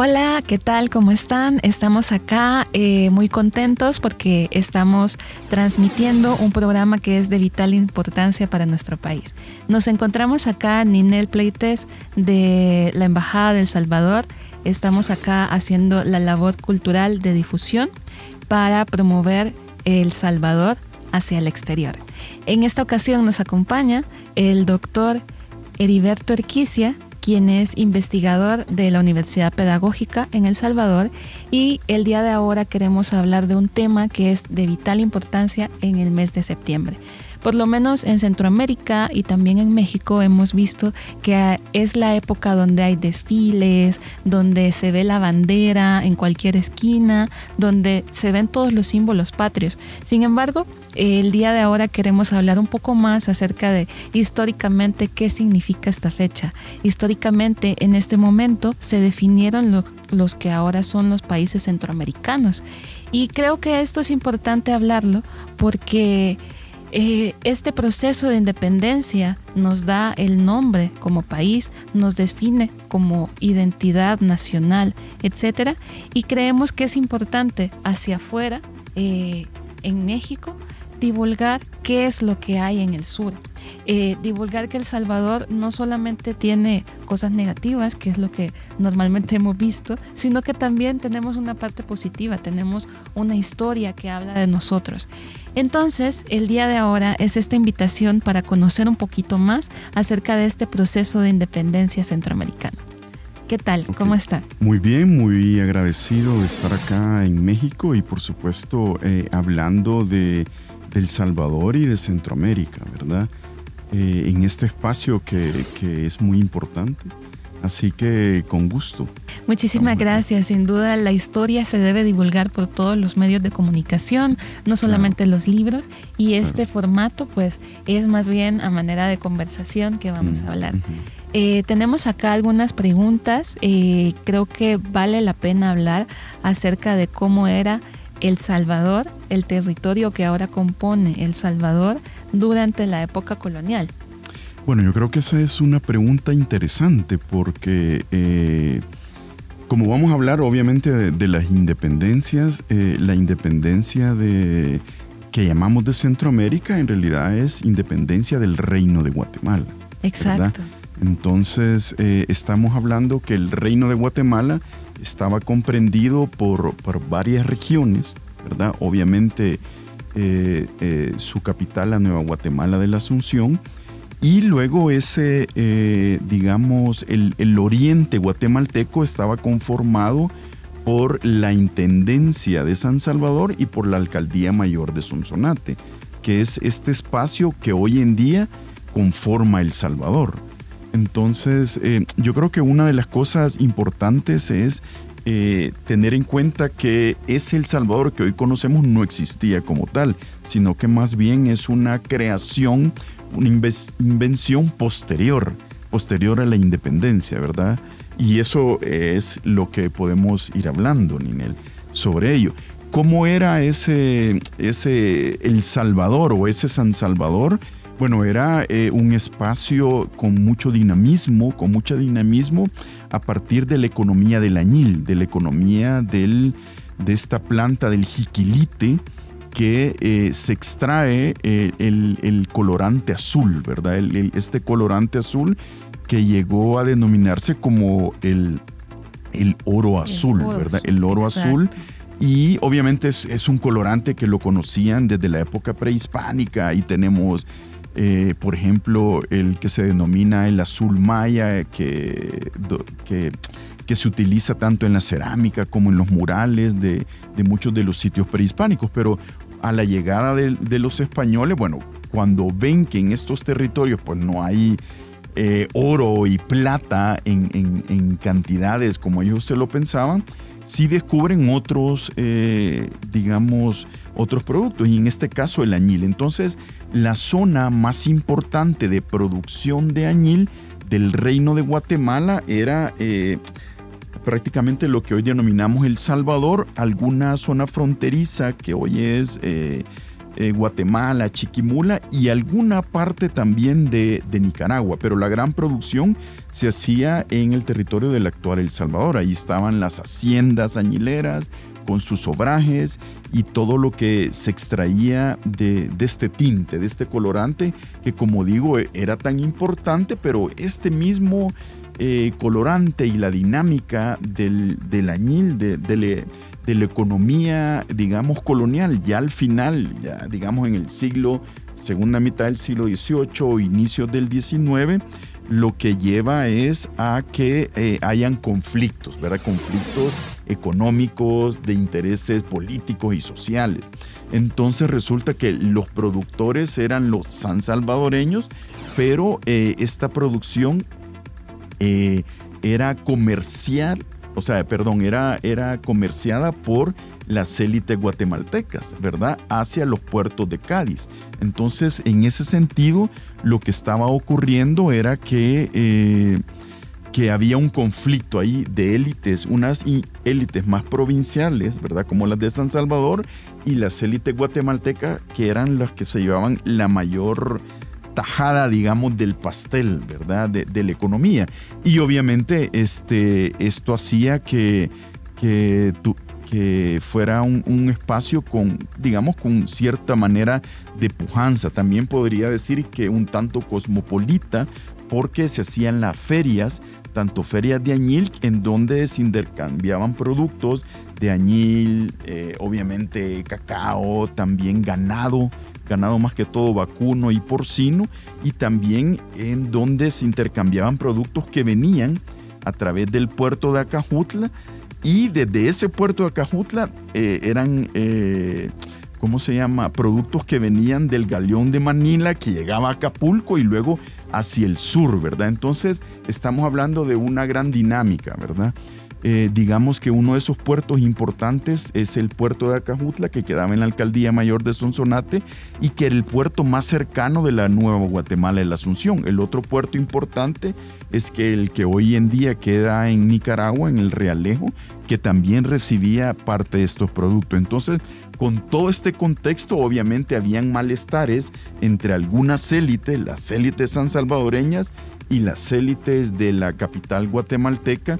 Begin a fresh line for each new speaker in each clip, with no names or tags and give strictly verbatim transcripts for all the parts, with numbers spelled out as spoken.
Hola, ¿qué tal? ¿Cómo están? Estamos acá eh, muy contentos porque estamos transmitiendo un programa que es de vital importancia para nuestro país. Nos encontramos acá, Ninel Pleites, de la Embajada de El Salvador. Estamos acá haciendo la labor cultural de difusión para promover El Salvador hacia el exterior. En esta ocasión nos acompaña el doctor Heriberto Erquicia, quien es investigador de la Universidad Pedagógica en El Salvador, y el día de ahora queremos hablar de un tema que es de vital importancia en el mes de septiembre. Por lo menos en Centroamérica y también en México hemos visto que es la época donde hay desfiles, donde se ve la bandera en cualquier esquina, donde se ven todos los símbolos patrios. Sin embargo, el día de ahora queremos hablar un poco más acerca de históricamente qué significa esta fecha. Históricamente, en este momento se definieron lo, los que ahora son los países centroamericanos. Y creo que esto es importante hablarlo porque Eh, este proceso de independencia nos da el nombre como país, nos define como identidad nacional, etcétera, y creemos que es importante hacia afuera, eh, en México, divulgar qué es lo que hay en el sur. Eh, divulgar que El Salvador no solamente tiene cosas negativas, que es lo que normalmente hemos visto, sino que también tenemos una parte positiva, tenemos una historia que habla de nosotros. Entonces, el día de ahora es esta invitación para conocer un poquito más acerca de este proceso de independencia centroamericano. ¿Qué tal? Okay. ¿Cómo está?
Muy bien, muy agradecido de estar acá en México y por supuesto eh, hablando de, de El Salvador y de Centroamérica, ¿verdad? Eh, en este espacio que, que es muy importante. Así que con gusto.
Muchísimas gracias. Sin duda la historia se debe divulgar por todos los medios de comunicación, no solamente claro. los libros, y este claro. formato pues es más bien a manera de conversación que vamos mm, a hablar. Uh-huh. eh, tenemos acá algunas preguntas. Eh, creo que vale la pena hablar acerca de cómo era El Salvador, el territorio que ahora compone El Salvador durante la época colonial.
Bueno, yo creo que esa es una pregunta interesante porque eh, como vamos a hablar obviamente de, de las independencias, eh, la independencia de, que llamamos de Centroamérica en realidad es independencia del Reino de Guatemala.
Exacto.
¿Verdad? Entonces eh, estamos hablando que el Reino de Guatemala estaba comprendido por, por varias regiones, ¿verdad? Obviamente eh, eh, su capital, la Nueva Guatemala de la Asunción. Y luego ese, eh, digamos, el, el oriente guatemalteco estaba conformado por la Intendencia de San Salvador y por la Alcaldía Mayor de Sonsonate, que es este espacio que hoy en día conforma El Salvador. Entonces, eh, yo creo que una de las cosas importantes es eh, tener en cuenta que ese El Salvador que hoy conocemos no existía como tal, sino que más bien es una creación, una invención posterior, posterior a la independencia, ¿verdad? Y eso es lo que podemos ir hablando, Ninel, sobre ello. ¿Cómo era ese, ese El Salvador o ese San Salvador? Bueno, era eh, un espacio con mucho dinamismo, con mucho dinamismo a partir de la economía del añil, de la economía del, de esta planta del jiquilite, que eh, se extrae eh, el, el colorante azul, ¿verdad? El, el, este colorante azul que llegó a denominarse como el, el oro azul, el oro ¿verdad? Azul, el oro exacto. azul. Y obviamente es, es un colorante que lo conocían desde la época prehispánica. Ahí tenemos, eh, por ejemplo, el que se denomina el azul maya, que... que que se utiliza tanto en la cerámica como en los murales de, de muchos de los sitios prehispánicos. Pero a la llegada de, de los españoles, bueno, cuando ven que en estos territorios pues no hay eh, oro y plata en, en, en cantidades como ellos se lo pensaban, sí descubren otros, eh, digamos, otros productos, y en este caso el añil. Entonces, la zona más importante de producción de añil del Reino de Guatemala era eh, prácticamente lo que hoy denominamos El Salvador, alguna zona fronteriza que hoy es eh, eh, Guatemala, Chiquimula y alguna parte también de, de Nicaragua, pero la gran producción se hacía en el territorio del actual El Salvador. Ahí estaban las haciendas añileras con sus obrajes y todo lo que se extraía de, de este tinte, de este colorante, que como digo, era tan importante, pero este mismo eh, colorante y la dinámica del, del añil, de, de, de la economía, digamos, colonial, ya al final, ya digamos en el siglo, segunda mitad del siglo dieciocho o inicios del diecinueve, lo que lleva es a que eh, hayan conflictos, ¿verdad? Conflictos económicos, de intereses políticos y sociales. Entonces resulta que los productores eran los sansalvadoreños, pero eh, esta producción eh, era comercial, o sea, perdón, era, era comerciada por las élites guatemaltecas, ¿verdad? Hacia los puertos de Cádiz. Entonces, en ese sentido, lo que estaba ocurriendo era que, eh, que había un conflicto ahí de élites, unas élites más provinciales, ¿verdad? Como las de San Salvador, y las élites guatemaltecas, que eran las que se llevaban la mayor tajada, digamos, del pastel, ¿verdad? De, de la economía. Y obviamente este, esto hacía que, que, tu, que fuera un, un espacio con, digamos, con cierta manera de pujanza. También podría decir que un tanto cosmopolita, porque se hacían las ferias, tanto ferias de añil, en donde se intercambiaban productos de añil, eh, obviamente cacao, también ganado, ganado más que todo vacuno y porcino, y también en donde se intercambiaban productos que venían a través del puerto de Acajutla, y desde ese puerto de Acajutla eh, eran, eh, ¿cómo se llama?, productos que venían del galeón de Manila, que llegaba a Acapulco y luego hacia el sur, ¿verdad? Entonces estamos hablando de una gran dinámica, ¿verdad? Eh, digamos que uno de esos puertos importantes es el puerto de Acajutla, que quedaba en la alcaldía mayor de Sonsonate y que era el puerto más cercano de la Nueva Guatemala, de la Asunción. El otro puerto importante es que el que hoy en día queda en Nicaragua, en el Realejo, que también recibía parte de estos productos. Entonces, con todo este contexto, obviamente habían malestares entre algunas élites, las élites sansalvadoreñas y las élites de la capital guatemalteca,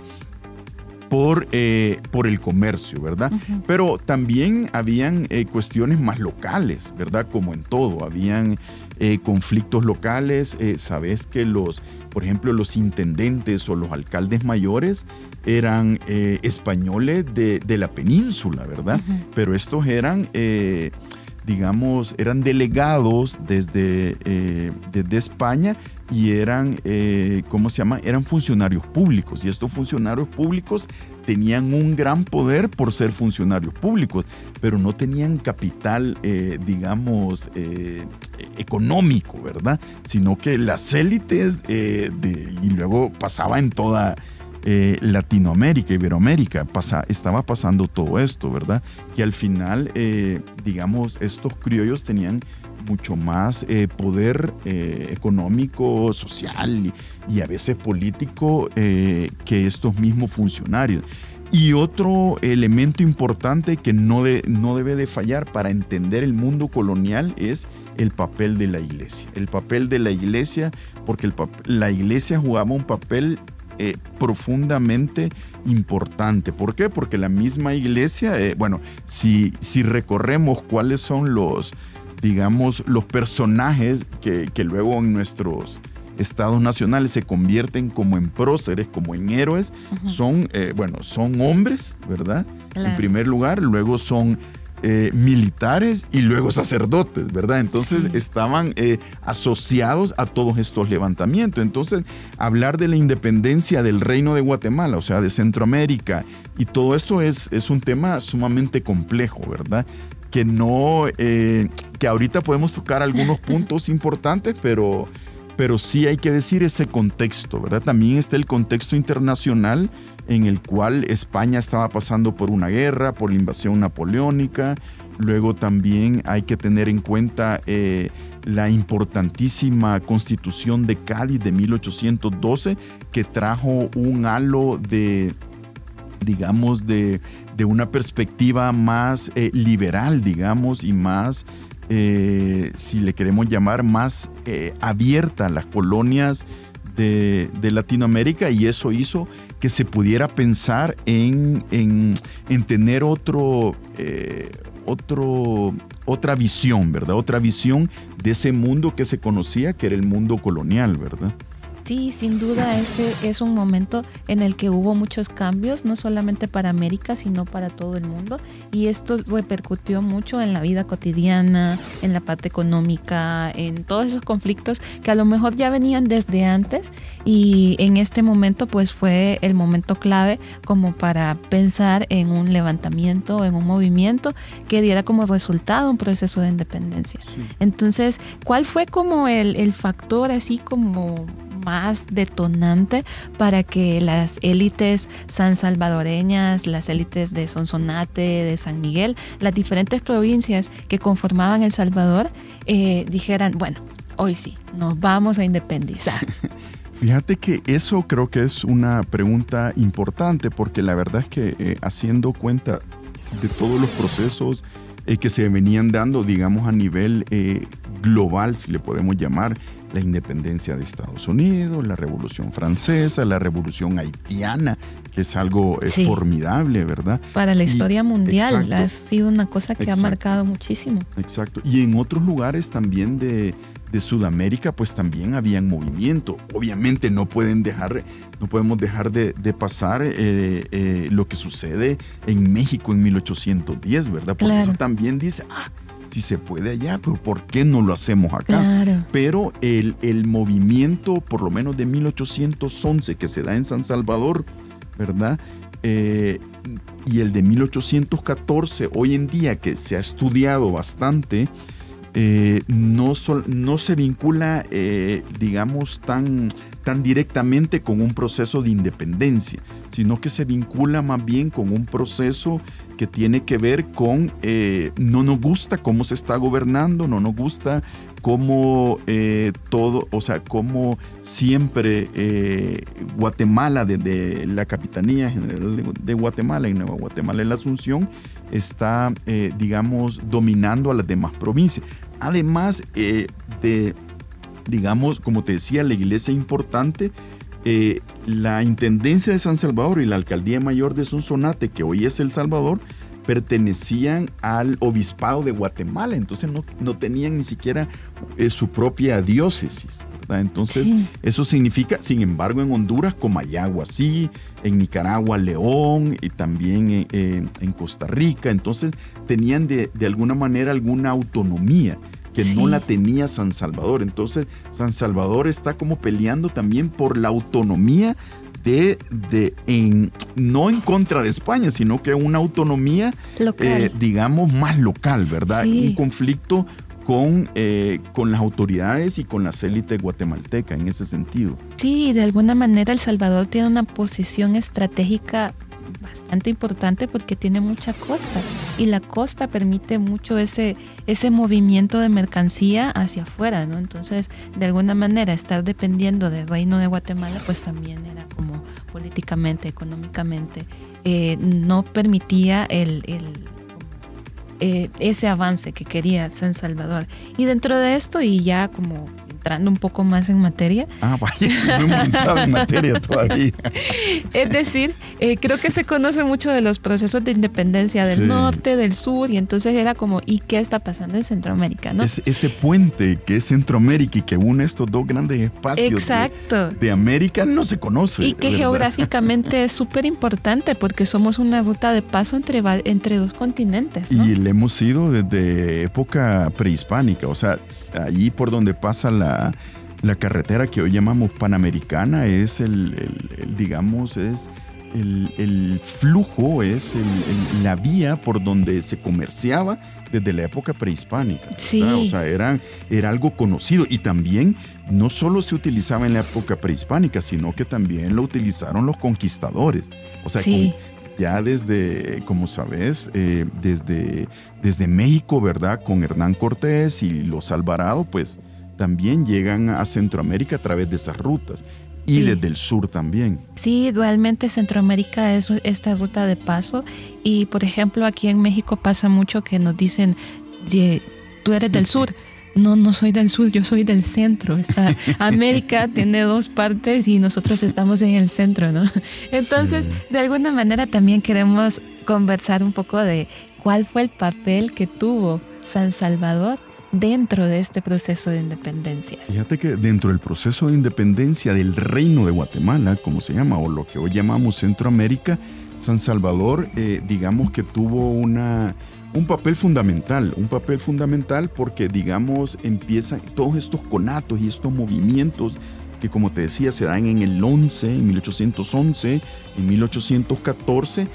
Por, eh, por el comercio, ¿verdad? Uh-huh. Pero también habían eh, cuestiones más locales, ¿verdad? Como en todo, habían eh, conflictos locales. Eh, Sabes que los, por ejemplo, los intendentes o los alcaldes mayores eran eh, españoles de, de la península, ¿verdad? Uh-huh. Pero estos eran, eh, digamos, eran delegados desde, eh, desde España, y eran, eh, ¿cómo se llama? Eran funcionarios públicos, y estos funcionarios públicos tenían un gran poder por ser funcionarios públicos, pero no tenían capital, eh, digamos, eh, económico, ¿verdad? Sino que las élites, eh, de, y luego pasaba en toda eh, Latinoamérica, Iberoamérica, pasa, estaba pasando todo esto, ¿verdad? Que al final, eh, digamos, estos criollos tenían mucho más eh, poder eh, económico, social y, y a veces político eh, que estos mismos funcionarios. Y otro elemento importante que no, de, no debe de fallar para entender el mundo colonial es el papel de la iglesia. El papel de la iglesia, porque el, la iglesia jugaba un papel eh, profundamente importante. ¿Por qué? Porque la misma iglesia, eh, bueno, si, si recorremos cuáles son los digamos, los personajes que, que luego en nuestros estados nacionales se convierten como en próceres, como en héroes, uh-huh. son, eh, bueno, son hombres, ¿verdad? Claro. En primer lugar, luego son eh, militares y luego sacerdotes, ¿verdad? Entonces sí. estaban eh, asociados a todos estos levantamientos. Entonces, hablar de la independencia del Reino de Guatemala, o sea, de Centroamérica, y todo esto es, es un tema sumamente complejo, ¿verdad? Que no, eh, que ahorita podemos tocar algunos puntos importantes, pero, pero sí hay que decir ese contexto, ¿verdad? También está el contexto internacional en el cual España estaba pasando por una guerra, por la invasión napoleónica. Luego también hay que tener en cuenta eh, la importantísima Constitución de Cádiz de mil ochocientos doce, que trajo un halo de digamos, de, de una perspectiva más eh, liberal, digamos, y más, eh, si le queremos llamar, más eh, abierta a las colonias de, de Latinoamérica, y eso hizo que se pudiera pensar en, en, en tener otro, eh, otro, otra visión, ¿verdad? Otra visión de ese mundo que se conocía, que era el mundo colonial, ¿verdad?
Sí, sin duda este es un momento en el que hubo muchos cambios, no solamente para América, sino para todo el mundo. Y esto repercutió mucho en la vida cotidiana, en la parte económica, en todos esos conflictos que a lo mejor ya venían desde antes. Y en este momento pues fue el momento clave como para pensar en un levantamiento, en un movimiento que diera como resultado un proceso de independencia. Sí. Entonces, ¿cuál fue como el, el factor así como más detonante para que las élites sansalvadoreñas, las élites de Sonsonate, de San Miguel, las diferentes provincias que conformaban El Salvador, eh, dijeran, bueno, hoy sí, nos vamos a independizar?
Fíjate que eso creo que es una pregunta importante, porque la verdad es que eh, haciendo cuenta de todos los procesos eh, que se venían dando, digamos, a nivel eh, global, si le podemos llamar, la independencia de Estados Unidos, la Revolución Francesa, la Revolución Haitiana, que es algo eh, sí. formidable, ¿verdad?
Para la historia y, mundial exacto, ha sido una cosa que exacto, ha marcado muchísimo.
Exacto. Y en otros lugares también de, de Sudamérica, pues también habían movimiento. Obviamente no pueden dejar, no podemos dejar de, de pasar eh, eh, lo que sucede en México en mil ochocientos diez, ¿verdad? Porque claro, eso también dice, ah, si se puede allá, pero ¿por qué no lo hacemos acá?
Claro.
Pero el, el movimiento, por lo menos de mil ochocientos once, que se da en San Salvador, ¿verdad? Eh, y el de mil ochocientos catorce, hoy en día, que se ha estudiado bastante, eh, no, sol, no se vincula, eh, digamos, tan, tan directamente con un proceso de independencia, sino que se vincula más bien con un proceso que tiene que ver con eh, no nos gusta cómo se está gobernando, no nos gusta cómo eh, todo, o sea, cómo siempre eh, Guatemala, desde la Capitanía General de, de Guatemala y Nueva Guatemala en la Asunción, está, eh, digamos, dominando a las demás provincias. Además eh, de, digamos, como te decía, la iglesia importante, Eh, la Intendencia de San Salvador y la Alcaldía Mayor de Sonsonate, que hoy es El Salvador, pertenecían al Obispado de Guatemala, entonces no, no tenían ni siquiera eh, su propia diócesis, ¿verdad? Entonces sí, eso significa, sin embargo, en Honduras, Comayagua sí, en Nicaragua, León, y también eh, eh, en Costa Rica, entonces tenían de, de alguna manera alguna autonomía que sí, no la tenía San Salvador. Entonces San Salvador está como peleando también por la autonomía de, de en, no en contra de España, sino que una autonomía, eh, digamos, más local, ¿verdad? Sí. Un conflicto con, eh, con las autoridades y con las élites guatemaltecas en ese sentido.
Sí, de alguna manera El Salvador tiene una posición estratégica bastante importante porque tiene mucha costa y la costa permite mucho ese, ese movimiento de mercancía hacia afuera, ¿no? Entonces, de alguna manera, estar dependiendo del Reino de Guatemala, pues también era como políticamente, económicamente, eh, no permitía el, el, eh, ese avance que quería San Salvador. Y dentro de esto, y ya como entrando un poco más en materia.
Ah, vaya, no hemos entrado en materia todavía.
Es decir, eh, creo que se conoce mucho de los procesos de independencia del sí, norte, del sur, y entonces era como, ¿y qué está pasando en Centroamérica? ¿No?
Es, ese puente que es Centroamérica y que une estos dos grandes espacios
Exacto.
De, de América no se conoce.
Y que ¿verdad? Geográficamente es súper importante porque somos una ruta de paso entre, entre dos continentes, ¿no?
Y le hemos ido desde época prehispánica, o sea, allí por donde pasa la La carretera que hoy llamamos Panamericana es el, el, el digamos, es el, el flujo, es el, el, la vía por donde se comerciaba desde la época prehispánica.
Sí.
O sea, era, era algo conocido y también no solo se utilizaba en la época prehispánica, sino que también lo utilizaron los conquistadores. O sea,
sí,
con, ya desde, como sabes, eh, desde, desde México, ¿verdad? Con Hernán Cortés y los Alvarado, pues también llegan a Centroamérica a través de esas rutas. y
sí.
desde el sur también.
Sí, realmente Centroamérica es esta ruta de paso y, por ejemplo, aquí en México pasa mucho que nos dicen, tú eres del sur. No, no soy del sur, yo soy del centro. Esta América tiene dos partes y nosotros estamos en el centro, ¿no? Entonces, sí. de alguna manera también queremos conversar un poco de cuál fue el papel que tuvo San Salvador dentro de este proceso de independencia.
Fíjate que dentro del proceso de independencia del Reino de Guatemala, como se llama, o lo que hoy llamamos Centroamérica, San Salvador, eh, digamos que tuvo una... un papel fundamental, un papel fundamental porque, digamos, empiezan todos estos conatos y estos movimientos que, como te decía, se dan en el once, en mil ochocientos once, en mil ochocientos catorce,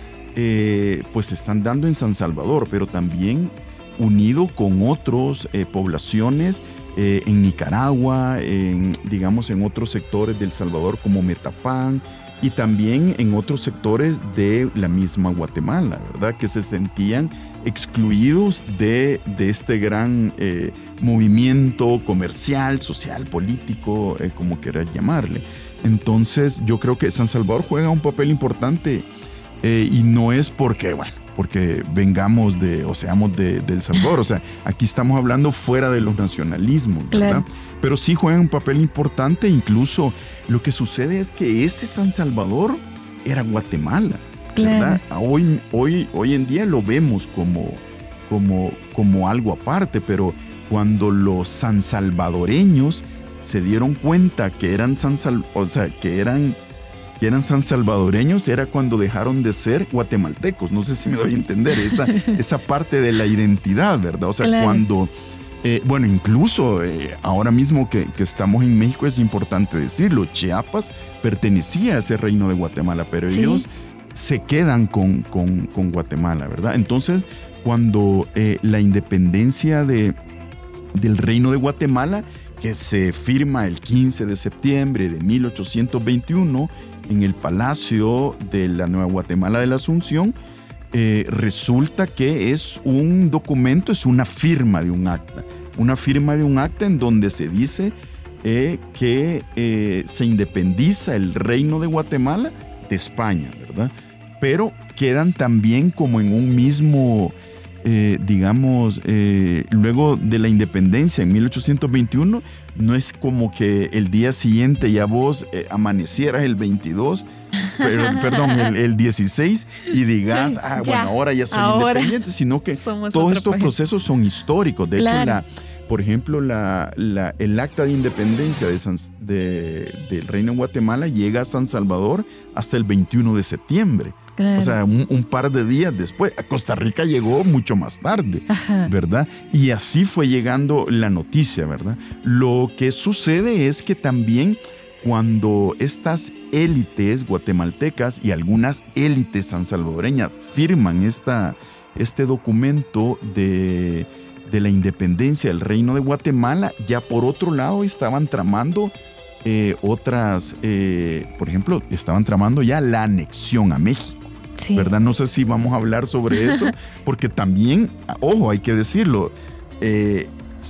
eh, pues se están dando en San Salvador, pero también unido con otras eh, poblaciones eh, en Nicaragua, en, digamos, en otros sectores del Salvador como Metapán, y también en otros sectores de la misma Guatemala, ¿verdad? Que se sentían excluidos de, de este gran eh, movimiento comercial, social, político, eh, como quieras llamarle. Entonces yo creo que San Salvador juega un papel importante eh, y no es porque, bueno, porque vengamos de, o seamos de, de El Salvador, o sea, aquí estamos hablando fuera de los nacionalismos, ¿verdad? Claro. Pero sí juegan un papel importante, incluso lo que sucede es que ese San Salvador era Guatemala, ¿verdad? Claro. Hoy, hoy, hoy en día lo vemos como, como, como algo aparte, pero cuando los sansalvadoreños se dieron cuenta que eran, san Sal, o sea, que eran, que eran sansalvadoreños, era cuando dejaron de ser guatemaltecos. No sé si me doy a entender esa, esa parte de la identidad, ¿verdad? O sea, claro. cuando... Eh, bueno, incluso eh, ahora mismo que, que estamos en México es importante decirlo, Chiapas pertenecía a ese reino de Guatemala, pero sí. ellos se quedan con, con, con Guatemala, ¿verdad? Entonces, cuando eh, la independencia de, del reino de Guatemala, que se firma el quince de septiembre de mil ochocientos veintiuno en el Palacio de la Nueva Guatemala de la Asunción, Eh, resulta que es un documento, es una firma de un acta, una firma de un acta en donde se dice eh, que eh, se independiza el reino de Guatemala de España, ¿verdad? Pero quedan también como en un mismo, eh, digamos, eh, luego de la independencia en mil ochocientos veintiuno, no es como que el día siguiente ya vos eh, amanecieras el veintidós, pero, perdón, el, el dieciséis y digas, ah, ya, bueno, ahora ya soy ahora independiente, sino que todos estos país. procesos son históricos. De claro. hecho, la, por ejemplo, la, la, el acta de independencia de San, de, del Reino de Guatemala llega a San Salvador hasta el veintiuno de septiembre. Claro. O sea, un, un par de días después. A Costa Rica llegó mucho más tarde, Ajá. ¿verdad? Y así fue llegando la noticia, ¿verdad? Lo que sucede es que también cuando estas élites guatemaltecas y algunas élites sansalvadoreñas firman esta, este documento de, de la independencia del Reino de Guatemala, ya por otro lado estaban tramando eh, otras, eh, por ejemplo, estaban tramando ya la anexión a México. Sí. ¿Verdad? No sé si vamos a hablar sobre eso, porque también, ojo, hay que decirlo, eh,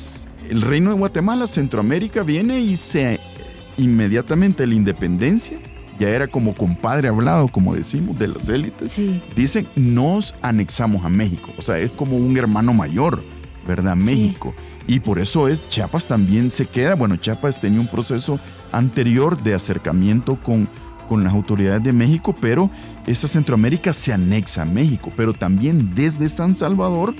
el Reino de Guatemala, Centroamérica, viene y se inmediatamente la independencia, ya era como compadre hablado, como decimos, de las élites, sí. dicen, nos anexamos a México, o sea, es como un hermano mayor, ¿verdad? México. Sí. Y por eso es, Chiapas también se queda, bueno, Chiapas tenía un proceso anterior de acercamiento con con las autoridades de México, pero esta Centroamérica se anexa a México, pero también desde San Salvador,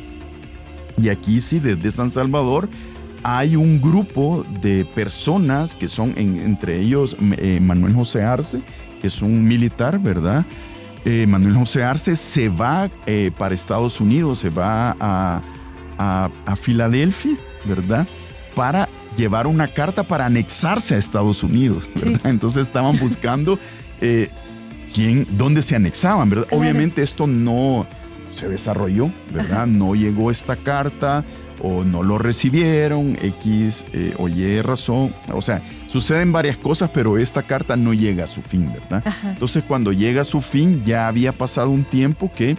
y aquí sí, desde San Salvador, hay un grupo de personas que son, en, entre ellos, eh, Manuel José Arce, que es un militar, ¿verdad? Eh, Manuel José Arce se va eh, para Estados Unidos, se va a, a, a Filadelfia, ¿verdad? Para llevar una carta para anexarse a Estados Unidos, ¿verdad? Sí. Entonces estaban buscando eh, quién, dónde se anexaban, ¿verdad? Claro. Obviamente esto no se desarrolló, ¿verdad? Ajá. No llegó esta carta o no lo recibieron, X eh, o Y razón. O sea, suceden varias cosas, pero esta carta no llega a su fin, ¿verdad? Ajá. Entonces cuando llega a su fin ya había pasado un tiempo que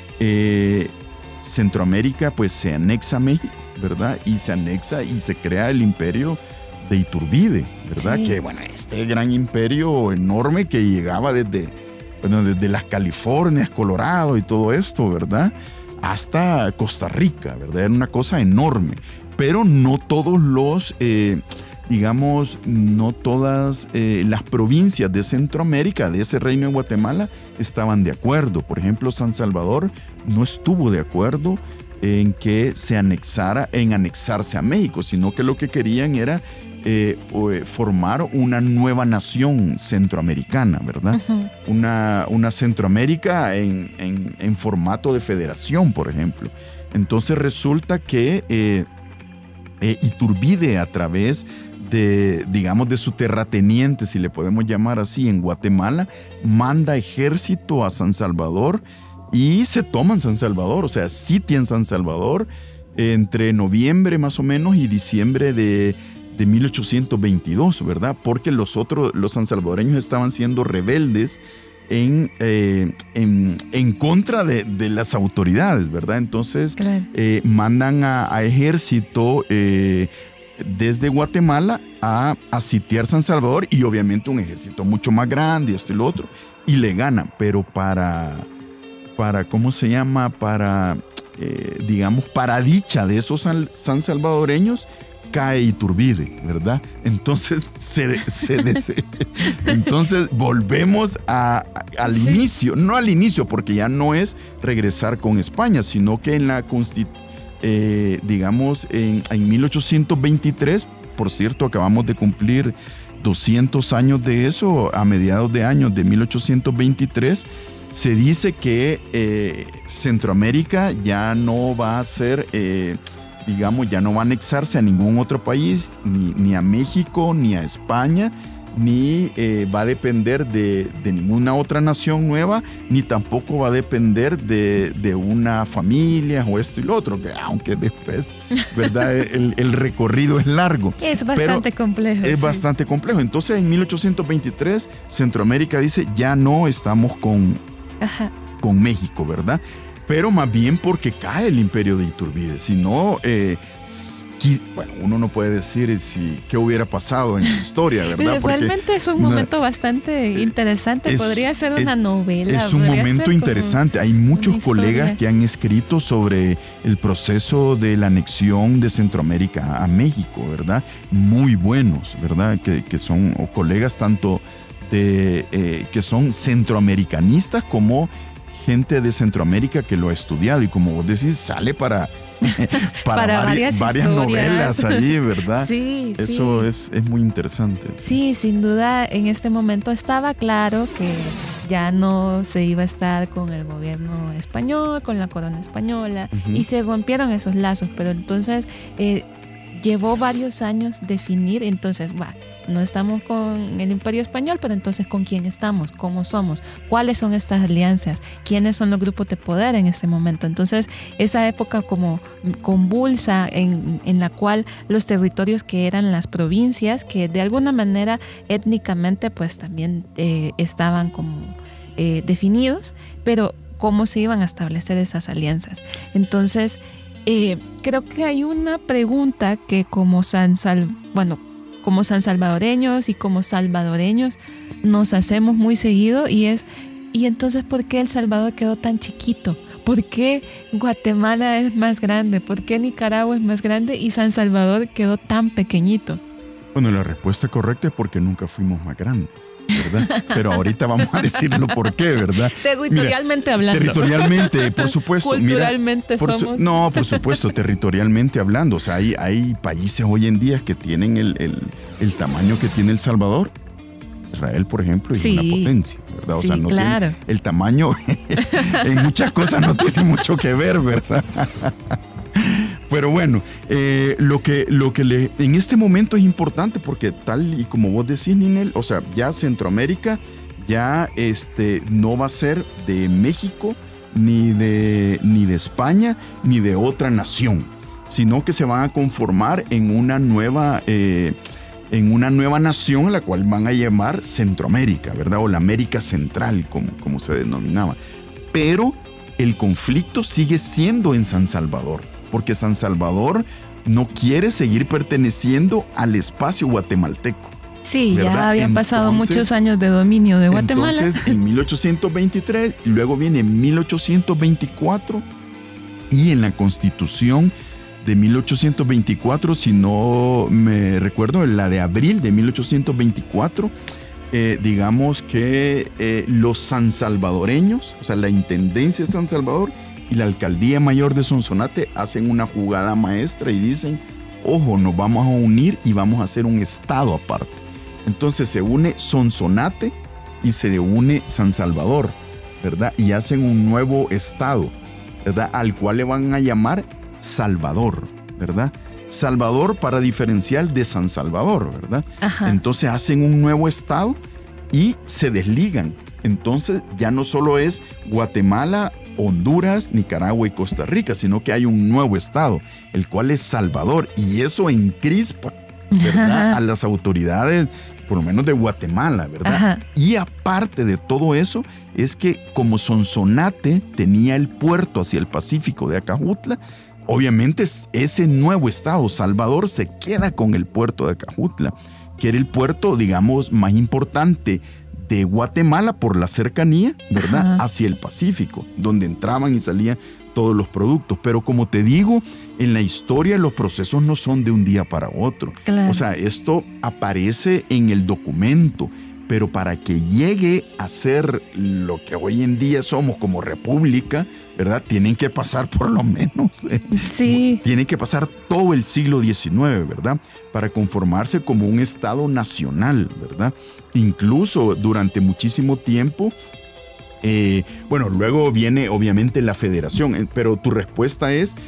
eh, Centroamérica pues se anexa a México, ¿verdad? Y se anexa y se crea el imperio de Iturbide, ¿verdad?
Sí.
Que bueno, este gran imperio enorme que llegaba desde, bueno, desde las Californias, Colorado y todo esto, ¿verdad? Hasta Costa Rica, ¿verdad? Era una cosa enorme. Pero no todos los, eh, digamos, no todas eh, las provincias de Centroamérica, de ese reino de Guatemala, estaban de acuerdo. Por ejemplo, San Salvador no estuvo de acuerdo en que se anexara, en anexarse a México, sino que lo que querían era eh, formar una nueva nación centroamericana, ¿verdad? Uh-huh. Una, una Centroamérica en, en, en formato de federación, por ejemplo. Entonces resulta que eh, eh, Iturbide, a través de, digamos, de su terrateniente, si le podemos llamar así, en Guatemala, manda ejército a San Salvador y se toman San Salvador, o sea, sitian San Salvador entre noviembre más o menos y diciembre de, de mil ochocientos veintidós, ¿verdad? Porque los otros, los sansalvadoreños estaban siendo rebeldes en, eh, en, en contra de, de las autoridades, ¿verdad? Entonces claro. eh, mandan a, a ejército eh, desde Guatemala a, a sitiar San Salvador, y obviamente un ejército mucho más grande, esto y lo otro, y le ganan, pero para... para, ¿cómo se llama? Para, eh, digamos, para dicha de esos san, san salvadoreños, cae Iturbide, ¿verdad? Entonces, se, se dese, entonces volvemos a, a, al sí. inicio, no al inicio, porque ya no es regresar con España, sino que en la constitución, eh, digamos, en, en mil ochocientos veintitrés, por cierto, acabamos de cumplir doscientos años de eso, a mediados de años de mil ochocientos veintitrés, se dice que eh, Centroamérica ya no va a ser, eh, digamos, ya no va a anexarse a ningún otro país, ni, ni a México, ni a España, ni eh, va a depender de, de ninguna otra nación nueva, ni tampoco va a depender de, de una familia o esto y lo otro, que aunque después, ¿verdad? el, el recorrido es largo.
Es bastante complejo.
Es
sí.
bastante complejo. Entonces, en mil ochocientos veintitrés, Centroamérica dice, ya no estamos con... Ajá. con México, ¿verdad? Pero más bien porque cae el imperio de Iturbide. Si no, eh, bueno, uno no puede decir si qué hubiera pasado en la historia, ¿verdad?
Porque realmente es un momento no, bastante interesante. Es, podría ser una
es,
novela.
Es un momento interesante. Hay muchos colegas que han escrito sobre el proceso de la anexión de Centroamérica a México, ¿verdad? Muy buenos, ¿verdad? Que, que son o colegas tanto de eh, que son centroamericanistas como gente de Centroamérica que lo ha estudiado, y como vos decís, sale para, para,
para
varias, varias novelas allí, ¿verdad?
Sí,
Eso
sí.
Es, es muy interesante.
Sí. sí, sin duda en este momento estaba claro que ya no se iba a estar con el gobierno español, con la corona española, uh-huh. y se rompieron esos lazos, pero entonces... Eh, llevó varios años definir, entonces, va, no estamos con el Imperio Español, pero entonces, ¿con quién estamos? ¿Cómo somos? ¿Cuáles son estas alianzas? ¿Quiénes son los grupos de poder en ese momento? Entonces, esa época como convulsa en, en la cual los territorios que eran las provincias, que de alguna manera étnicamente, pues también eh, estaban como eh, definidos, pero cómo se iban a establecer esas alianzas. Entonces, Eh, creo que hay una pregunta que como san Sal, bueno, como san salvadoreños y como salvadoreños nos hacemos muy seguido, y es, ¿y entonces por qué El Salvador quedó tan chiquito? ¿Por qué Guatemala es más grande? ¿Por qué Nicaragua es más grande y San Salvador quedó tan pequeñito?
Bueno, la respuesta correcta es porque nunca fuimos más grandes, ¿verdad? Pero ahorita vamos a decirlo por qué, ¿verdad?
Territorialmente
Mira,
hablando.
Territorialmente, por supuesto.
Culturalmente
mira, por
somos.
Su, no, por supuesto, territorialmente hablando. O sea, hay, hay países hoy en día que tienen el, el, el tamaño que tiene El Salvador. Israel, por ejemplo, es
sí,
una potencia, ¿verdad? O
sí,
sea, no
claro.
tiene, el tamaño en muchas cosas no tiene mucho que ver, ¿verdad? Pero bueno, eh, lo que, lo que le, en este momento es importante porque tal y como vos decís, Ninel, o sea, ya Centroamérica ya este, no va a ser de México, ni de, ni de España, ni de otra nación, sino que se van a conformar en una nueva, eh, en una nueva nación a la cual van a llamar Centroamérica, ¿verdad? O la América Central, como, como se denominaba. Pero el conflicto sigue siendo en San Salvador, porque San Salvador no quiere seguir perteneciendo al espacio guatemalteco.
Sí, ¿verdad? Ya habían
entonces,
pasado muchos años de dominio de Guatemala.
Entonces, en mil ochocientos veintitrés, y luego viene mil ochocientos veinticuatro, y en la Constitución de mil ochocientos veinticuatro, si no me recuerdo, la de abril de mil ochocientos veinticuatro, eh, digamos que eh, los sansalvadoreños, o sea, la Intendencia de San Salvador y la Alcaldía Mayor de Sonsonate hacen una jugada maestra y dicen, ojo, nos vamos a unir y vamos a hacer un estado aparte. Entonces se une Sonsonate y se une San Salvador, ¿verdad? Y hacen un nuevo estado, ¿verdad? Al cual le van a llamar Salvador, ¿verdad? Salvador para diferencial de San Salvador, ¿verdad? Ajá. Entonces hacen un nuevo estado y se desligan. Entonces ya no solo es Guatemala, Honduras, Nicaragua y Costa Rica, sino que hay un nuevo estado, el cual es Salvador, y eso encrispa, ¿verdad? Ajá. A las autoridades, por lo menos de Guatemala, ¿verdad? Ajá. Y aparte de todo eso, es que como Sonsonate tenía el puerto hacia el Pacífico de Acajutla, obviamente ese nuevo estado, Salvador, se queda con el puerto de Acajutla, que era el puerto, digamos, más importante de Guatemala por la cercanía, ¿verdad? Ajá. Hacia el Pacífico, donde entraban y salían todos los productos. Pero como te digo, en la historia los procesos no son de un día para otro. Claro. O sea, esto aparece en el documento, pero para que llegue a ser lo que hoy en día somos como república, ¿verdad? Tienen que pasar por lo menos, eh, sí. Tienen que pasar todo el siglo diecinueve, ¿verdad? Para conformarse como un estado nacional, ¿verdad? Incluso durante muchísimo tiempo, eh, bueno, luego viene obviamente la federación, eh, pero tu respuesta es,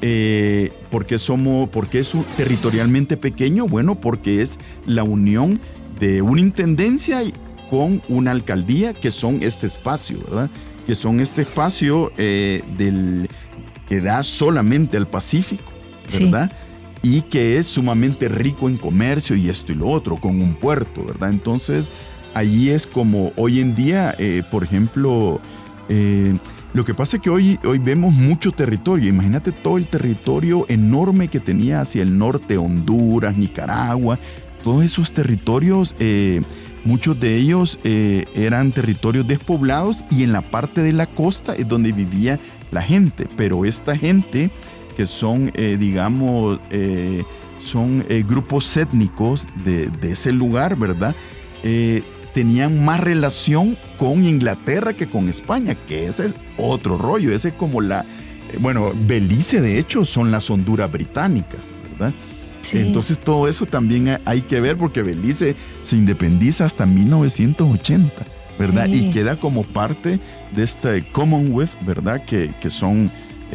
eh, ¿por qué somos, por qué es territorialmente pequeño? Bueno, porque es la unión de una intendencia con una alcaldía, que son este espacio, ¿verdad? Que son este espacio eh, del, que da solamente al Pacífico, ¿verdad? Sí. Y que es sumamente rico en comercio y esto y lo otro, con un puerto, ¿verdad? Entonces, allí es como hoy en día, eh, por ejemplo, eh, lo que pasa es que hoy, hoy vemos mucho territorio. Imagínate todo el territorio enorme que tenía hacia el norte, Honduras, Nicaragua, todos esos territorios, eh, muchos de ellos eh, eran territorios despoblados, y en la parte de la costa es donde vivía la gente. Pero esta gente, que son, eh, digamos, eh, son eh, grupos étnicos de, de ese lugar, ¿verdad? Eh, tenían más relación con Inglaterra que con España, que ese es otro rollo. Ese es como la, eh, bueno, Belice de hecho son las Honduras británicas, ¿verdad? Sí. Entonces todo eso también hay que ver, porque Belice se independiza hasta mil novecientos ochenta, ¿verdad? Sí. Y queda como parte de este Commonwealth, ¿verdad? Que, que son,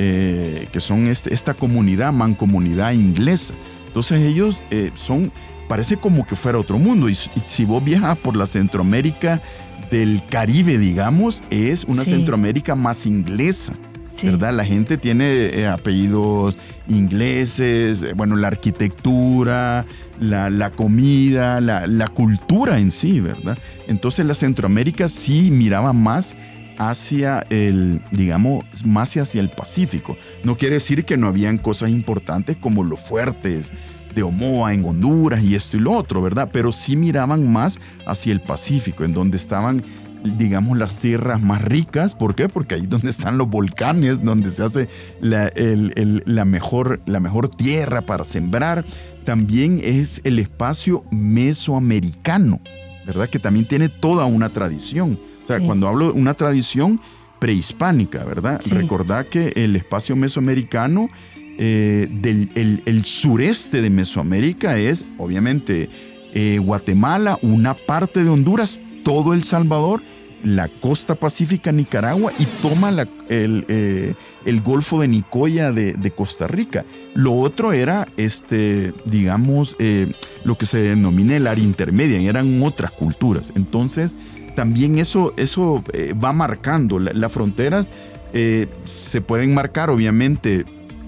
eh, que son este, esta comunidad, mancomunidad inglesa. Entonces ellos eh, son, parece como que fuera otro mundo. Y, y si vos viajas por la Centroamérica del Caribe, digamos, es una sí. Centroamérica más inglesa. Sí. ¿Verdad? La gente tiene eh, apellidos ingleses, eh, bueno, la arquitectura, la, la comida, la, la cultura en sí, ¿verdad? Entonces la Centroamérica sí miraba más hacia el, digamos, más hacia el Pacífico. No quiere decir que no habían cosas importantes como los fuertes de Omoa en Honduras y esto y lo otro, ¿verdad? Pero sí miraban más hacia el Pacífico, en donde estaban, digamos, las tierras más ricas. ¿Por qué? Porque ahí es donde están los volcanes, donde se hace la, el, el, la, mejor, la mejor tierra para sembrar. También es el espacio mesoamericano, ¿verdad? Que también tiene toda una tradición. O sea, sí. Cuando hablo de una tradición prehispánica, ¿verdad? Sí. Recordad que el espacio mesoamericano, eh, del el, el sureste de Mesoamérica es, obviamente, eh, Guatemala, una parte de Honduras, todo El Salvador, la costa pacífica Nicaragua, y toma la, el, eh, el Golfo de Nicoya de, de Costa Rica. Lo otro era, este, digamos, eh, lo que se denomina el área intermedia, y eran otras culturas. Entonces, también eso, eso eh, va marcando. La, las fronteras eh, se pueden marcar, obviamente,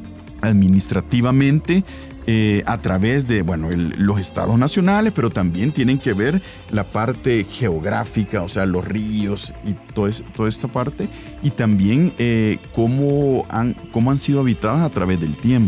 administrativamente, Eh, a través de, bueno, el, los estados nacionales, pero también tienen que ver la parte geográfica, o sea, los ríos y todo es, toda esta parte, y también eh, cómo, han, cómo han sido habitadas a través del tiempo, ¿verdad?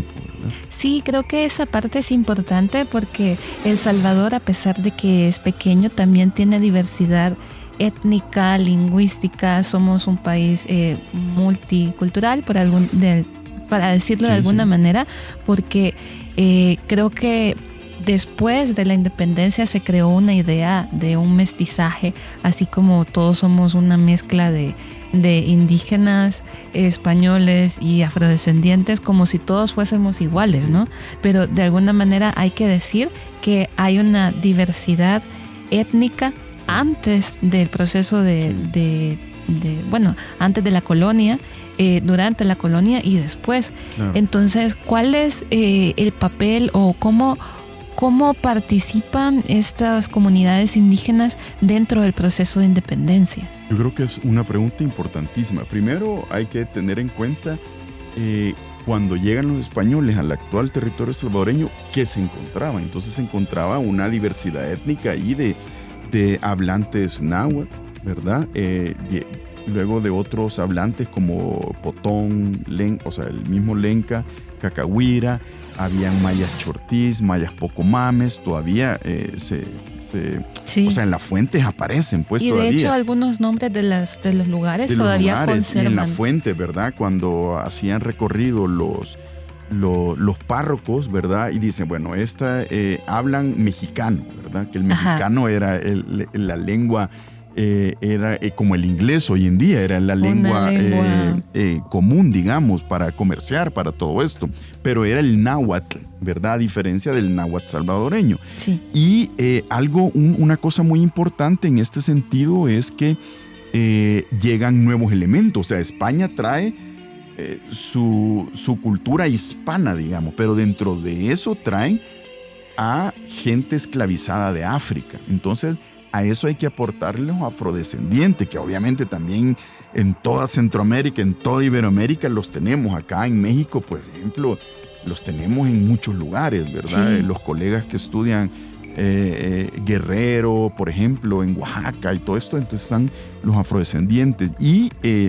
¿verdad?
Sí, creo que esa parte es importante porque El Salvador, a pesar de que es pequeño, también tiene diversidad étnica, lingüística. Somos un país eh, multicultural, por algún, de, para decirlo sí, de alguna sí. manera, porque eh, creo que después de la independencia se creó una idea de un mestizaje, así como todos somos una mezcla de, de indígenas, españoles y afrodescendientes, como si todos fuésemos iguales, ¿no? Pero de alguna manera hay que decir que hay una diversidad étnica antes del proceso de, sí. de, de bueno, antes de la colonia, eh, durante la colonia y después. Claro. Entonces, ¿cuál es eh, el papel o cómo, cómo participan estas comunidades indígenas dentro del proceso de independencia?
Yo creo que es una pregunta importantísima. Primero hay que tener en cuenta eh, cuando llegan los españoles al actual territorio salvadoreño, ¿qué se encontraba? Entonces se encontraba una diversidad étnica ahí de de hablantes náhuatl, ¿verdad? Eh, luego de otros hablantes como Potón, Len, o sea, el mismo Lenca, Cacahuira, habían mayas chortís, mayas pocomames, todavía eh, se, se sí. o sea, en las fuentes aparecen, pues
y
todavía.
Y de hecho algunos nombres de, las, de los lugares
de
todavía
los lugares,
conservan.
Y en la fuente, ¿verdad? Cuando hacían recorrido los Lo, los párrocos, ¿verdad? Y dicen, bueno, esta eh, hablan mexicano, ¿verdad? Que el mexicano Ajá. era el, la lengua, eh, era eh, como el inglés hoy en día, era la lengua, lengua. Eh, eh, común, digamos, para comerciar, para todo esto. Pero era el náhuatl, ¿verdad? A diferencia del náhuatl salvadoreño.
Sí.
Y eh, algo, un, una cosa muy importante en este sentido es que eh, llegan nuevos elementos. O sea, España trae Eh, su, su cultura hispana, digamos, pero dentro de eso traen a gente esclavizada de África. Entonces, a eso hay que aportarle los afrodescendientes, que obviamente también en toda Centroamérica, en toda Iberoamérica los tenemos. Acá en México, por ejemplo, los tenemos en muchos lugares, ¿verdad? Sí. Los colegas que estudian eh, eh, Guerrero, por ejemplo, en Oaxaca y todo esto, entonces están los afrodescendientes. Y eh,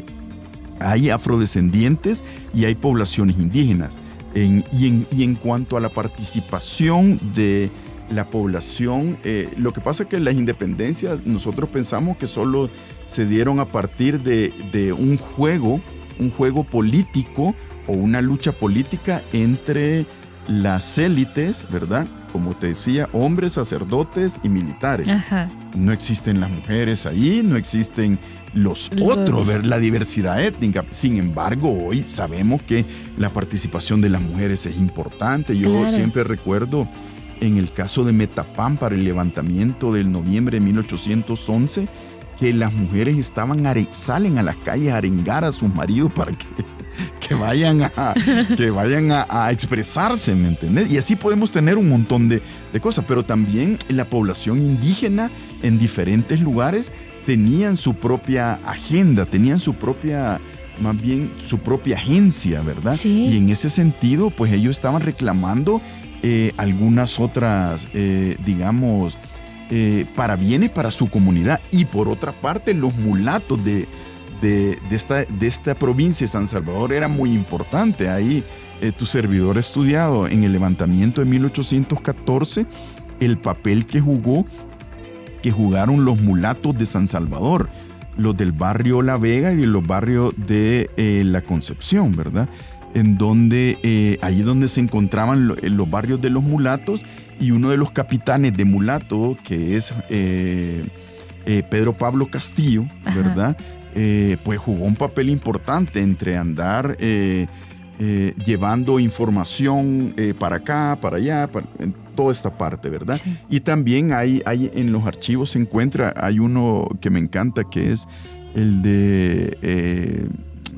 hay afrodescendientes y hay poblaciones indígenas. En, y, en, y en cuanto a la participación de la población, eh, lo que pasa es que las independencias nosotros pensamos que solo se dieron a partir de, de un juego, un juego político o una lucha política entre las élites, ¿verdad? Como te decía, hombres, sacerdotes y militares.
Ajá.
No existen las mujeres ahí, no existen los, los otros, ver la diversidad étnica. Sin embargo, hoy sabemos que la participación de las mujeres es importante. Yo claro. siempre recuerdo en el caso de Metapán para el levantamiento del noviembre de mil ochocientos once, que las mujeres estaban are- salen a las calles a arengar a sus maridos para que, que vayan, a, que vayan a, a expresarse, ¿me entiendes? Y así podemos tener un montón de, de cosas, pero también la población indígena en diferentes lugares tenían su propia agenda, tenían su propia, más bien su propia agencia, ¿verdad?
Sí.
Y en ese sentido, pues ellos estaban reclamando eh, algunas otras, eh, digamos, eh, para bienes para su comunidad. Y por otra parte, los mulatos de, de, de, esta, de esta provincia de San Salvador eran muy importantes. Ahí eh, tu servidor ha estudiado en el levantamiento de mil ochocientos catorce el papel que jugó que jugaron los mulatos de San Salvador, los del barrio La Vega y de los barrios de eh, La Concepción, ¿verdad? En donde, eh, ahí donde se encontraban lo, los barrios de los mulatos, y uno de los capitanes de mulato, que es eh, eh, Pedro Pablo Castillo, ¿verdad? Eh, pues jugó un papel importante entre andar eh, eh, llevando información eh, para acá, para allá, para, en toda esta parte, ¿verdad? Sí. Y también hay, hay en los archivos se encuentra, hay uno que me encanta, que es el de eh,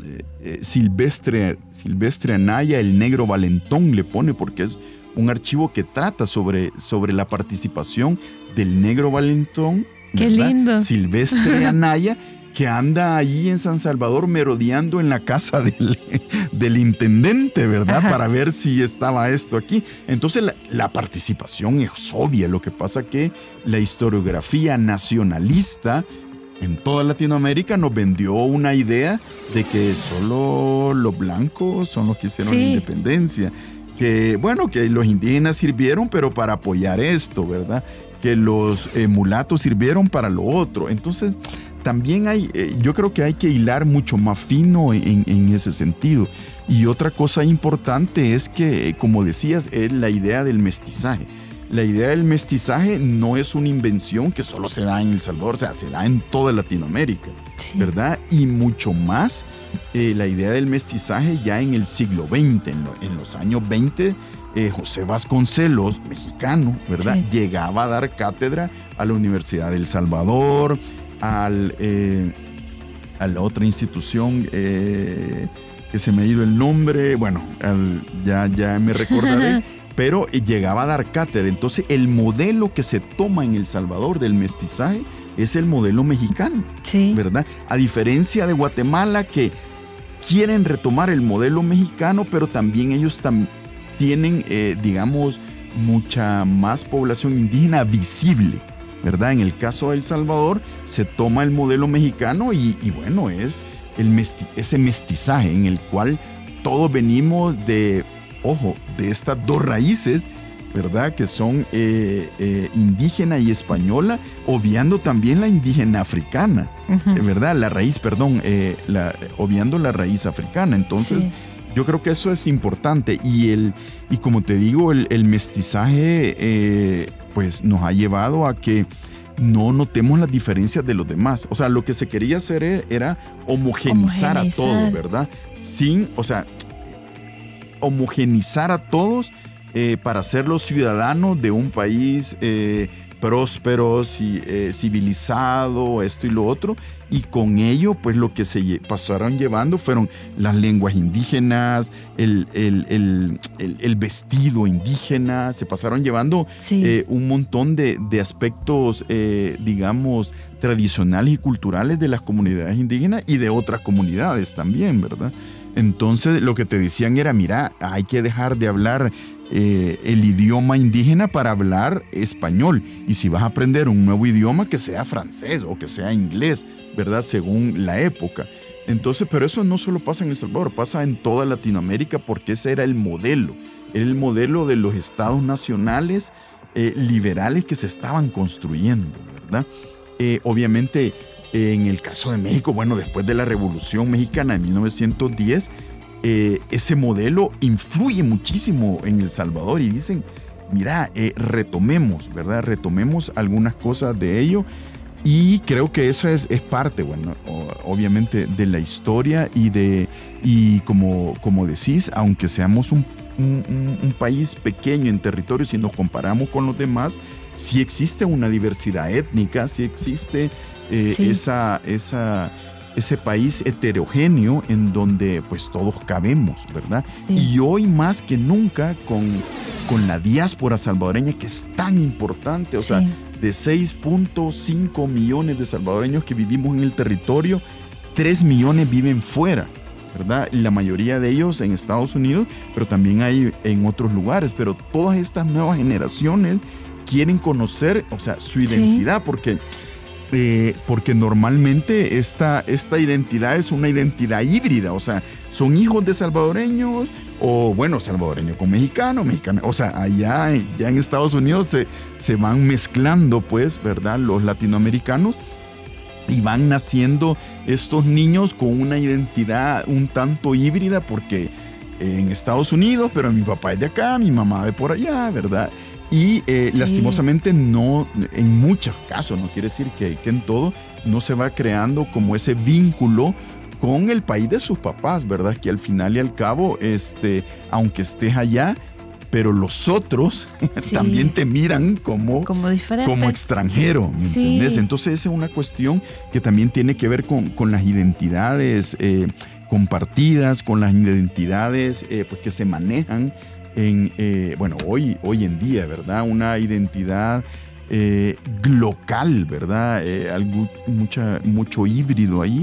eh, Silvestre, Silvestre Anaya, el Negro Valentón, le pone, porque es un archivo que trata sobre, sobre la participación del Negro Valentón.
¡Qué ¿verdad? Lindo!
Silvestre Anaya, que anda ahí en San Salvador merodeando en la casa del, del intendente, ¿verdad? Ajá. Para ver si estaba esto aquí. Entonces la, la participación es obvia. Lo que pasa que la historiografía nacionalista en toda Latinoamérica nos vendió una idea de que solo los blancos son los que hicieron sí. la independencia. que, bueno, que los indígenas sirvieron, pero para apoyar esto, ¿verdad? Que los eh, mulatos sirvieron para lo otro. Entonces, también hay, eh, yo creo que hay que hilar mucho más fino en, en ese sentido. Y otra cosa importante es que, como decías, es la idea del mestizaje. La idea del mestizaje no es una invención que solo se da en El Salvador, o sea, se da en toda Latinoamérica, sí. ¿verdad? Y mucho más eh, la idea del mestizaje ya en el siglo veinte, en, lo, en los años veinte, eh, José Vasconcelos, mexicano, ¿verdad? Sí. Llegaba a dar cátedra a la Universidad de El Salvador, al, eh, a la otra institución eh, que se me ha ido el nombre, bueno, al, ya, ya me recordaré. Pero llegaba a dar cátedra. Entonces, el modelo que se toma en El Salvador del mestizaje es el modelo mexicano, sí. ¿verdad? A diferencia de Guatemala, que quieren retomar el modelo mexicano, pero también ellos tam- tienen, eh, digamos, mucha más población indígena visible, ¿verdad? En el caso de El Salvador, se toma el modelo mexicano y, y bueno, es el mesti- ese mestizaje en el cual todos venimos de... Ojo, de estas dos raíces, ¿verdad? Que son eh, eh, indígena y española, obviando también la indígena africana, uh-huh. ¿verdad? La raíz, perdón, eh, la, obviando la raíz africana. Entonces, sí. yo creo que eso es importante. Y, el, y como te digo, el, el mestizaje eh, pues nos ha llevado a que no notemos las diferencias de los demás. O sea, lo que se quería hacer era homogenizar, homogenizar. a todos, ¿verdad? Sin, o sea... homogenizar a todos eh, para hacerlos ciudadanos de un país eh, próspero, si, eh, civilizado, esto y lo otro, y con ello pues lo que se pasaron llevando fueron las lenguas indígenas, el, el, el, el, el vestido indígena, se pasaron llevando sí. eh, un montón de, de aspectos, eh, digamos, tradicionales y culturales de las comunidades indígenas y de otras comunidades también, ¿verdad? Entonces lo que te decían era, mira, hay que dejar de hablar eh, el idioma indígena para hablar español. Y si vas a aprender un nuevo idioma, que sea francés o que sea inglés, ¿verdad? Según la época. Entonces, pero eso no solo pasa en El Salvador, pasa en toda Latinoamérica porque ese era el modelo. Era el modelo de los estados nacionales eh, liberales que se estaban construyendo, ¿verdad? Eh, obviamente... En el caso de México, bueno, después de la Revolución Mexicana de mil novecientos diez, eh, ese modelo influye muchísimo en El Salvador y dicen, mira, eh, retomemos, ¿verdad? Retomemos algunas cosas de ello y creo que eso es, es parte, bueno, obviamente de la historia y de, y como, como decís, aunque seamos un, un, un país pequeño en territorio, si nos comparamos con los demás, sí existe una diversidad étnica, sí existe... Eh, sí. esa, esa, ese país heterogéneo en donde pues todos cabemos, ¿verdad? Sí. Y hoy más que nunca con, con la diáspora salvadoreña que es tan importante, o sí. sea, de seis punto cinco millones de salvadoreños que vivimos en el territorio, tres millones viven fuera, ¿verdad? La mayoría de ellos en Estados Unidos, pero también hay en otros lugares, pero todas estas nuevas generaciones quieren conocer, o sea, su identidad, sí. porque... Eh, porque normalmente esta, esta identidad es una identidad híbrida, o sea, son hijos de salvadoreños o, bueno, salvadoreños con mexicanos, mexicanos, o sea, allá ya en Estados Unidos se, se van mezclando, pues, ¿verdad? Los latinoamericanos y van naciendo estos niños con una identidad un tanto híbrida porque en Estados Unidos, pero mi papá es de acá, mi mamá de por allá, ¿verdad? Y eh, sí. lastimosamente no, en muchos casos, no quiere decir que, que en todo, no se va creando como ese vínculo con el país de sus papás, ¿verdad? Que al final y al cabo, este, aunque estés allá, pero los otros sí. también te miran como, como, como extranjero, ¿me sí. entiendes? Entonces esa es una cuestión que también tiene que ver con, con las identidades eh, compartidas, con las identidades eh, pues, que se manejan en, eh, bueno, hoy, hoy en día, ¿verdad? Una identidad eh, local, ¿verdad? Eh, algo, mucha, mucho híbrido ahí.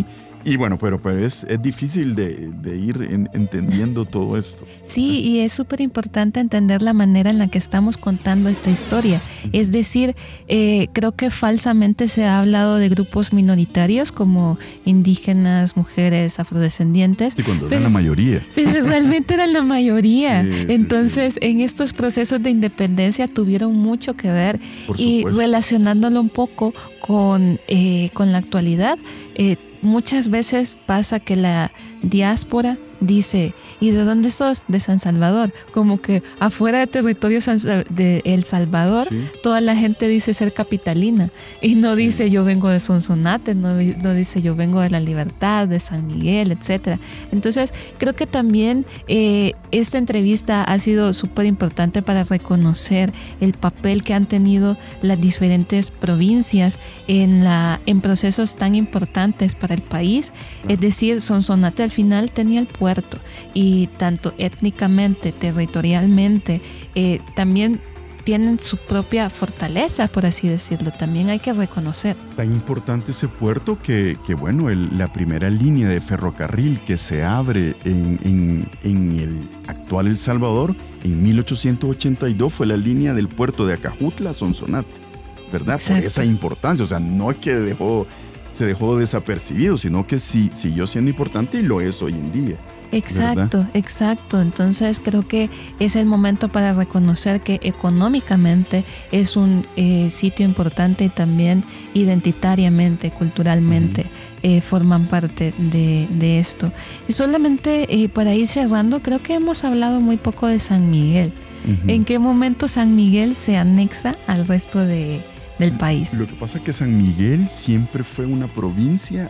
Y bueno, pero, pero es, es difícil de, de ir en, entendiendo todo esto.
Sí, y es súper importante entender la manera en la que estamos contando esta historia. Es decir, eh, creo que falsamente se ha hablado de grupos minoritarios como indígenas, mujeres, afrodescendientes.
Sí, cuando
pero,
eran la mayoría.
Pero realmente eran la mayoría.
Sí, sí,
Entonces,
sí.
en estos procesos de independencia tuvieron mucho que ver.
Por
y
supuesto.
Relacionándolo un poco con, eh, con la actualidad, eh, muchas veces pasa que la diáspora dice, ¿y de dónde sos? De San Salvador. Como que afuera de territorio San, de El Salvador, sí. Toda la gente dice ser capitalina. Y no sí. dice yo vengo de Sonsonate, no, no dice yo vengo de La Libertad, de San Miguel, etcétera. Entonces, creo que también eh, esta entrevista ha sido súper importante para reconocer el papel que han tenido las diferentes provincias en, la, en procesos tan importantes para el país. Claro. Es decir, Sonsonate al final tenía el pueblo puerto y tanto étnicamente, territorialmente, eh, también tienen su propia fortaleza, por así decirlo, también hay que reconocer.
Tan importante ese puerto que, que bueno, el, la primera línea de ferrocarril que se abre en, en, en el actual El Salvador en mil ochocientos ochenta y dos fue la línea del puerto de Acajutla a Sonsonate, ¿verdad? Exacto. Por esa importancia, o sea, no es que dejó, se dejó desapercibido, sino que sí, siguió siendo importante y lo es hoy en día.
Exacto,
¿verdad?
exacto. Entonces creo que es el momento para reconocer que económicamente es un eh, sitio importante y también identitariamente, culturalmente uh-huh. eh, forman parte de, de esto. Y solamente eh, para ir cerrando, creo que hemos hablado muy poco de San Miguel. Uh-huh. ¿En qué momento San Miguel se anexa al resto de, del país?
Lo que pasa es que San Miguel siempre fue una provincia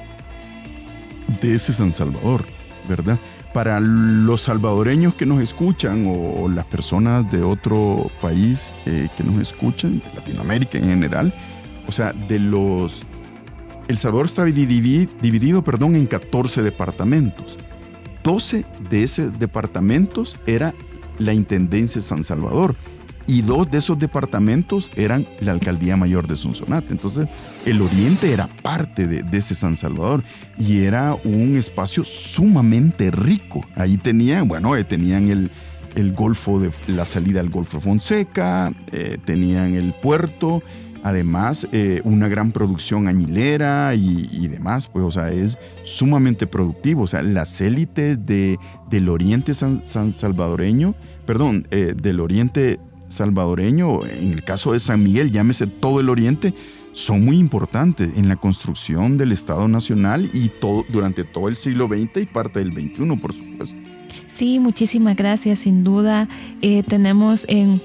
de ese San Salvador, ¿verdad? Para los salvadoreños que nos escuchan o las personas de otro país eh, que nos escuchan, de Latinoamérica en general, o sea, de los... El Salvador está dividido, dividido perdón, en catorce departamentos. doce de esos departamentos era la Intendencia de San Salvador y dos de esos departamentos eran la Alcaldía Mayor de Sonsonate. Entonces, el oriente era parte de, de ese San Salvador y era un espacio sumamente rico. Ahí tenían, bueno, eh, tenían el, el Golfo de la salida al Golfo de Fonseca, eh, tenían el puerto, además eh, una gran producción añilera y, y demás, pues, o sea, es sumamente productivo. O sea, las élites de, del oriente san, san salvadoreño, perdón, eh, del oriente salvadoreño, en el caso de San Miguel, llámese todo el oriente, son muy importantes en la construcción del Estado Nacional y todo, durante todo el siglo veinte y parte del veintiuno, por supuesto.
Sí, muchísimas gracias, sin duda. Eh, tenemos en,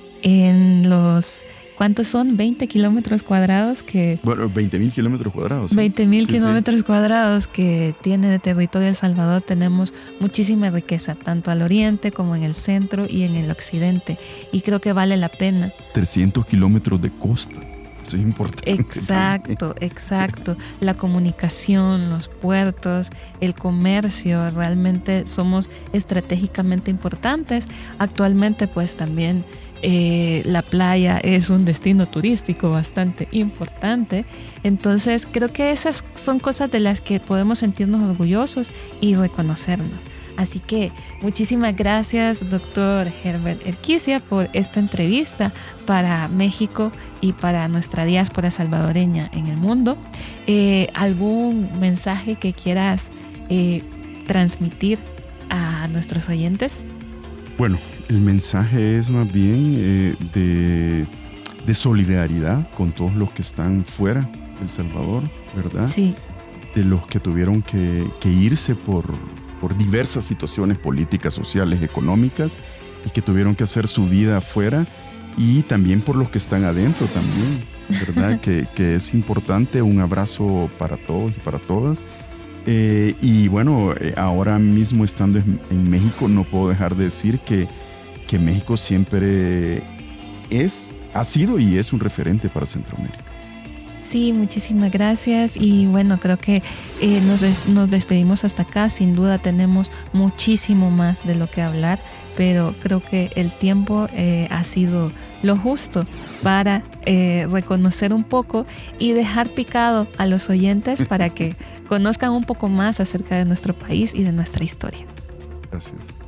en los... ¿Cuántos son? veinte kilómetros cuadrados que...
Bueno, veinte mil kilómetros cuadrados. ¿sí?
veinte mil
sí,
kilómetros
sí.
cuadrados que tiene de territorio El Salvador. Tenemos muchísima riqueza, tanto al oriente como en el centro y en el occidente. Y creo que vale la pena.
trescientos kilómetros de costa. Eso es importante.
Exacto, exacto. La comunicación, los puertos, el comercio, realmente somos estratégicamente importantes. Actualmente, pues también... Eh, la playa es un destino turístico bastante importante. Entonces creo que esas son cosas de las que podemos sentirnos orgullosos y reconocernos. Así que muchísimas gracias, doctor Herbert Erquicia, por esta entrevista para México y para nuestra diáspora salvadoreña en el mundo. Eh, ¿Algún mensaje que quieras eh, transmitir a nuestros oyentes?
Bueno, el mensaje es más bien eh, de, de solidaridad con todos los que están fuera de El Salvador, ¿verdad?
Sí.
De los que tuvieron que, que irse por, por diversas situaciones políticas, sociales, económicas y que tuvieron que hacer su vida afuera, y también por los que están adentro también, ¿verdad? que, que es importante. Un abrazo para todos y para todas. Eh, y bueno, eh, ahora mismo estando en, en México, no puedo dejar de decir que, que México siempre es, ha sido y es un referente para Centroamérica.
Sí, muchísimas gracias y bueno, creo que eh, nos, des- nos despedimos hasta acá. Sin duda tenemos muchísimo más de lo que hablar, pero creo que el tiempo eh, ha sido lo justo para eh, reconocer un poco y dejar picado a los oyentes para que conozcan un poco más acerca de nuestro país y de nuestra historia.
Gracias.